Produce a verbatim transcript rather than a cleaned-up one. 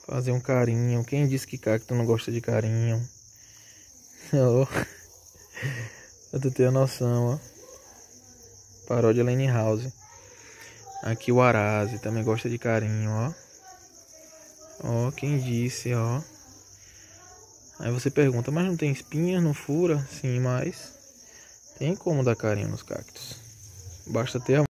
Fazer um carinho. Quem disse que cacto não gosta de carinho? Ó. Pra tu ter a noção, ó. Paródia Lane House. Aqui o Arazi também gosta de carinho, ó. Ó, quem disse, ó. Aí você pergunta, mas não tem espinha, não fura? Sim, mas tem como dar carinho nos cactos. Basta ter amor.